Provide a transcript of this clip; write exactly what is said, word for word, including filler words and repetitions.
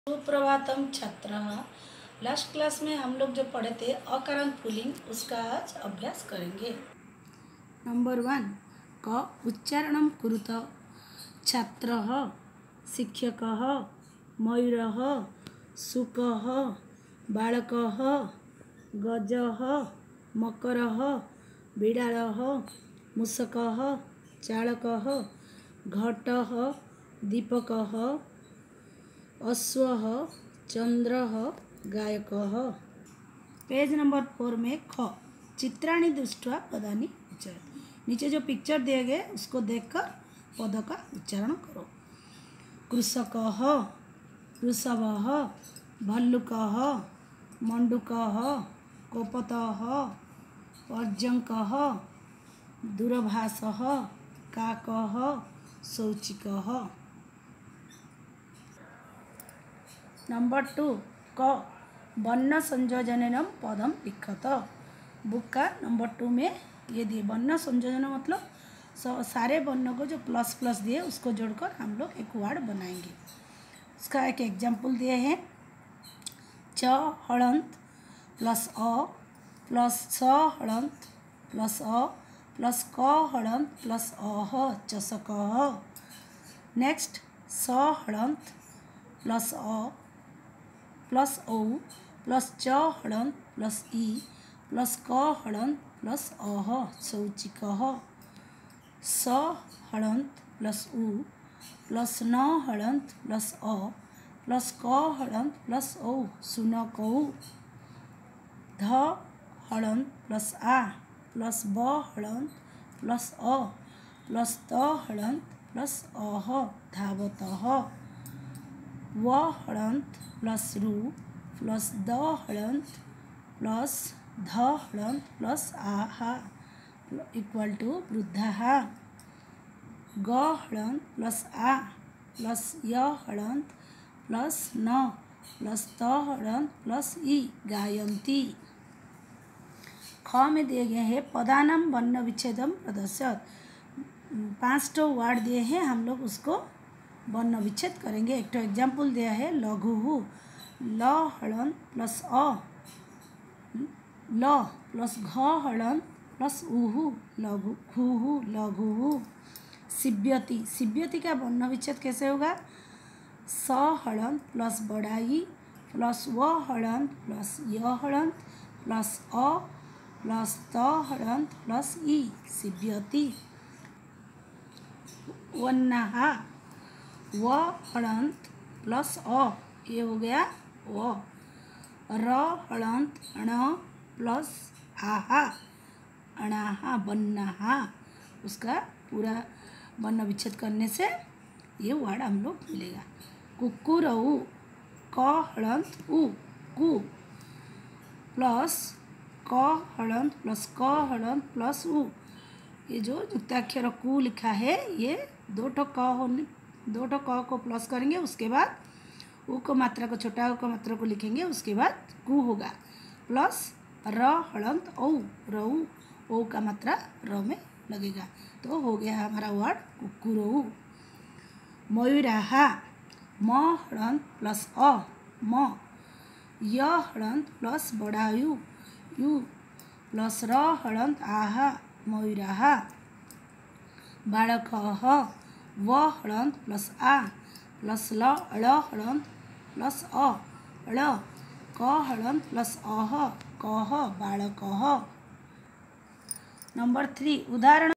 सुप्रभातम छात्र। Last class में हम लोग जो पढ़े थे अकारांत पुल्लिंग उसका आज अभ्यास करेंगे। नंबर वन, क उच्चारणं कुरुत। छात्रः, शिक्षकः, मयूरः, शुकः, बालकः, गजः, मकरः, बिडालः, मूषकः, चालकः, घटः, दीपकः, अश्वः, चंद्रः, गायकः। पेज नंबर फोर में ख चित्राणि दृष्ट्वा पदानि उच्चारय। नीचे जो पिक्चर दिए गए उसको देखकर पद का उच्चारण करो। कृषकः, वृषभः, भल्लुकः, मंडूकः, कपोतः, पर्जङ्कः, दूरभाषः, काकः, सौचिकः। नंबर टू, क वर्ण संयोजन पदम लिखत। बुक का नंबर टू में ये दिए वर्ण संयोजन मतलब सारे वर्ण को जो प्लस प्लस दिए उसको जोड़कर हम लोग एक वर्ड बनाएंगे। इसका एक एग्जाम्पल दिए हैं। च हलंत प्लस अ प्लस स हलंत प्लस अ प्लस क हलंत प्लस अह चषकः। नेक्स्ट, स हलंत प्लस अ प्लस औ प्लस च हलंत प्लस ई प्लस क हलंत प्लस अह शौचिकः। स हलंत प्लस उ प्लस न हलंत प्लस अ प्लस क हलंत प्लस औ शुनकौ। ध हलंत प्लस आ प्लस ब हलंत प्लस अ प्लस त हलंत प्लस अह धावतः। व हलंत प्लस रु प्लस द हलंत प्लस ध हलंत प्लस आहा इक्वल टू वृद्धः। ग हलंत प्लस आ प्लस य हलंत प्लस न प्लस त हलंत प्लस ई गायन्ति। ख में दिए गए हैं पदानाम वर्ण विच्छेदम प्रदर्शत। पांच तो वर्ड दिए हैं, हम लोग उसको वर्ण विच्छेद करेंगे। एक तो एग्जाम्पल दिया है लघु। ल हलंत प्लस अ ल प्लस घ हलंत प्लस उहु लघु खुहु लघु। सिब्यति सिब्यति का वर्ण विच्छेद कैसे होगा? स हलंत प्लस बड़ाई प्लस व हलंत प्लस य हलंत प्लस अ प्लस त हलंत प्लस ई सिब्यति। वन्नहा व हलंत प्लस अ ये हो गया व। र हलंत अण प्लस आहा अणाहा वन्नहा। उसका पूरा वर्ण विच्छेद करने से ये वर्ड हम लोग मिलेगा। कुक्कुरऊ क हलंत उ कु प्लस क हलंत प्लस क हलंत प्लस उ। ये जो युक्ताक्षर कु लिखा है ये दो ठो क होने दो ठो क को प्लस करेंगे, उसके बाद उ को मात्रा को छोटा उ को मात्रा को लिखेंगे, उसके बाद कु होगा प्लस र हलंत औ रऊ ओ का मात्रा र में लगेगा तो हो गया हमारा वर्ड कुक्कुरऊ। मयूराहा म हलंत प्लस अ म य हलंत प्लस बड़ायु यु प्लस र हलंत आहा मयूराहा। बालकः व हलंत प्लस आ प्लस ल ळ हलंत प्लस अ ळ क हलंत प्लस अह कह बालकः। नंबर थ्री, उदाहरण